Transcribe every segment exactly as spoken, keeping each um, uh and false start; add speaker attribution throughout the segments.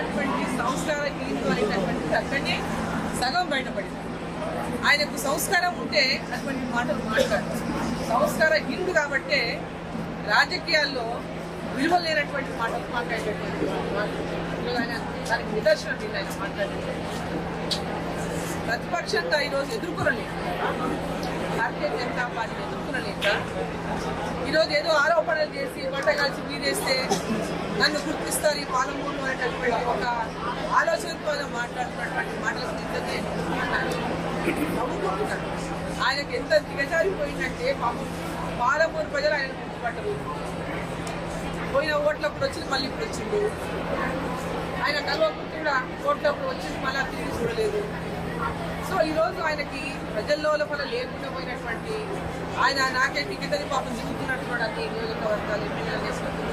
Speaker 1: ఉన్నటువంటి సంస్కార హీనుడు అనేటటువంటిది అక్కడనే సగం బయటపడింది. ఆయనకు సంస్కారం ఉంటే అటువంటి మాటలు మాట్లాడారు. సంస్కార హీనుడు కాబట్టే రాజకీయాల్లో విలువ లేనటువంటి మాటలు మాట్లాడేటటువంటి ఆయన దానికి నిదర్శనం వీళ్ళు ఆయన మాట్లాడేది. ప్రతిపక్షంగా ఈరోజు ఎదుర్కొనలేక భారతీయ జనతా పార్టీ ఎదుర్కొనలేక ఈరోజు ఏదో ఆరోపణలు చేసి వంటకాల్సి మీరేస్తే నన్ను గుర్తిస్తారు ఈ పాలమూరులో అనేటటువంటి ఒక ఆలోచనతో మాట్లాడుతున్నటువంటి మాటలు నిజంగా నవ్వుకుంటున్నాను. ఆయనకు ఎంత దిగజారిపోయిందంటే పాపం పాలమూరు ప్రజలు ఆయన గుర్తుపట్టరు. పోయిన ఓట్లప్పుడు వచ్చింది, మళ్ళీ ఇప్పుడు వచ్చిండు. ఆయన కల్వపుత్రుడు ఓట్లప్పుడు వచ్చింది, మళ్ళీ తిరిగి చూడలేదు. సో ఈరోజు ఆయనకి ప్రజల్లో లోపల లేకుండా పోయినటువంటి ఆయన నాకే టికెట్ అని పాపం దిగుతున్నట్టున్నాడు. అన్ని నియోజకవర్గాలు ఎమ్మెల్యేలు చేసుకుంటున్నాడు.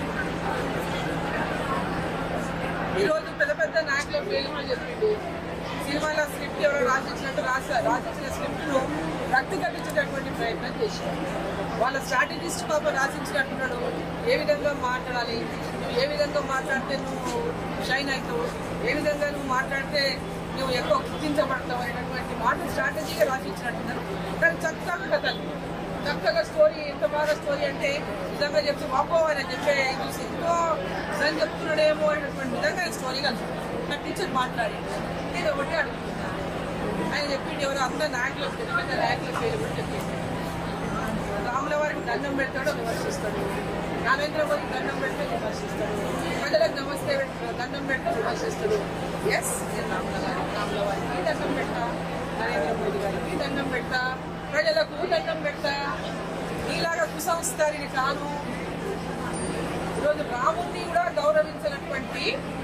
Speaker 1: ఈరోజు పెద్ద పెద్ద నాయకుల పేర్లు చెప్పిండు. సినిమాలో స్క్రిప్ట్ ఎవరో రాసిచ్చినట్టు రాశారు. రాసిచ్చిన స్క్రిప్ట్ను రక్తి కట్టించేటటువంటి ప్రయత్నం చేశారు. వాళ్ళ స్ట్రాటజిస్ట్ పాప రాసించినట్టున్నాడు. ఏ విధంగా మాట్లాడాలి, నువ్వు ఏ విధంగా మాట్లాడితే నువ్వు షైన్ అవుతావు, ఏ విధంగా నువ్వు మాట్లాడితే నువ్వు ఎక్కువ గుర్తించబడతావు అనేటటువంటి మాట స్ట్రాటజీగా రాసించినట్టున్నారు. కానీ చక్కగా కథలు, చక్కగా స్టోరీ, ఎంత బాగా స్టోరీ అంటే నిజంగా చెప్తే బాబో అని చెప్పే చూసి ఎంతో నిజంగా చెప్తున్నాడేమో అనేటువంటి విధంగా స్టోరీ కలిసి కట్టించి మాట్లాడి నేను ఒకటి అడుగుతున్నాను. ఆయన చెప్పిండు ఎవరు అందరు నాయకులు పెద్ద పెద్ద నాయకుల పేరు కూడా చెప్పింది. రాముల వారికి దండం పెడతాడో విమర్శిస్తాడు, నరేంద్ర మోదీ దండం పెడితే విమర్శిస్తాడు, ప్రజలకు నమస్తే దండం పెడితే విమర్శిస్తాడు. ఎస్, నేను రాముల గారి రాముల వారికి దండం పెడతా, నరేంద్ర మోదీ గారికి దండం పెడతా, ప్రజలకు దండం పెడతా. నీలాగా కుసంస్కారిని కాను. ఈరోజు రాముడిని కూడా గౌరవించినటువంటి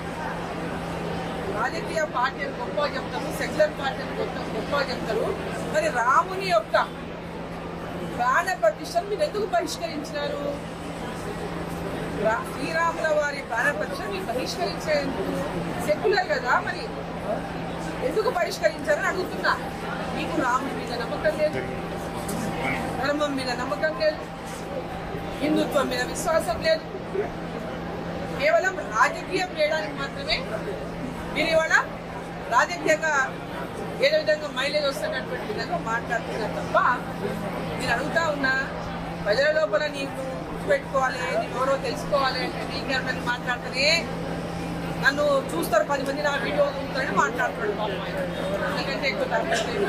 Speaker 1: రాజకీయ పార్టీని గొప్ప చెప్తారు, సెక్యులర్ పార్టీని గొప్ప గొప్ప చెప్తారు. మరి రాముని యొక్క ప్రాణ ప్రతిష్టను మీరు ఎందుకు బహిష్కరించినారు? శ్రీరాముల వారి ప్రాణ ప్రతిష్టను మీరు బహిష్కరించేందుకు సెక్యులర్ కదా, మరి ఎందుకు బహిష్కరించారని అడుగుతున్నా. మీకు రాముడి మీద నమ్మకం లేదు, ధర్మం మీద నమ్మకం లేదు, హిందుత్వం మీద విశ్వాసం లేదు. కేవలం రాజకీయం చేయడానికి మాత్రమే మీరు ఇవాళ రాజకీయంగా ఏదో విధంగా మైలేజ్ వస్తున్నటువంటి విధంగా మాట్లాడుతున్నారు తప్ప నేను అడుగుతా ఉన్నా, ప్రజల లోపల నీకు గుర్తుపెట్టుకోవాలి, నీకు ఎవరో తెలుసుకోవాలి అంటే నీకేమని మాట్లాడితేనే నన్ను చూస్తారు పది మంది, నా వీడియో చూస్తారని మాట్లాడుతున్నాడు. పాపం ఎందుకంటే ఎక్కువ తగ్గట్లేదు.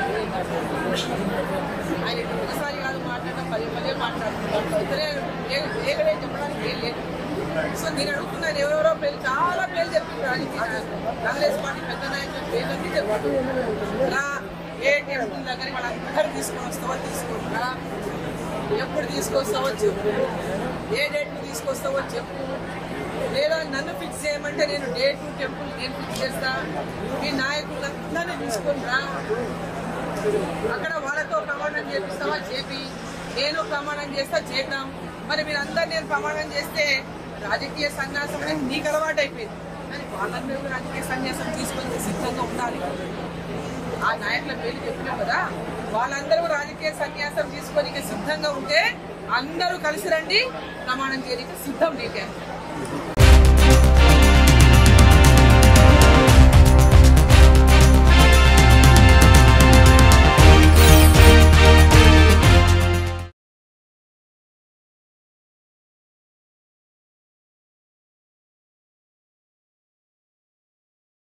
Speaker 1: ఆయన ఒకసారి కాదు మాట్లాడటం, పదే పదే మాట్లాడుతున్నాడు. ఇతరే వేగడే చెప్పడానికి ఏం లేదు. సో నేను అడుగుతున్నాను, ఎవరెవరో పేరు చాలా పేర్లు చెప్పింది రాజకీయ కాంగ్రెస్ పార్టీ పెద్ద నాయకుల పేర్లన్నీ చెప్పాడు. రా ఏ టెంపుల్ దగ్గర వాళ్ళందరూ తీసుకొని వస్తావో తీసుకుంటా, ఎప్పుడు తీసుకొస్తావో చెప్పు, ఏ డేట్ తీసుకొస్తావో చెప్పు, లేదా నన్ను ఫిక్స్ చేయమంటే నేను డేట్ టెంపుల్ నేను ఫిక్స్ చేస్తా, మీ నాయకులందరినీ తీసుకొని రా, అక్కడ వాళ్ళతో ప్రమాణం చేపిస్తావా చేపి, నేను ప్రమాణం చేస్తా చేద్దాం. మరి మీరందరూ నేను ప్రమాణం చేస్తే రాజకీయ సన్యాసం అనేది నీకు అలవాటు అయిపోయింది. కానీ వాళ్ళందరూ రాజకీయ సన్యాసం తీసుకొని సిద్ధంగా ఉండాలి. ఆ నాయకుల పేరు చెప్పినాం కదా, వాళ్ళందరూ రాజకీయ సన్యాసం తీసుకొని సిద్ధంగా ఉంటే అందరూ కలిసి రండి, ప్రమాణం చేయడానికి సిద్ధం నీకే.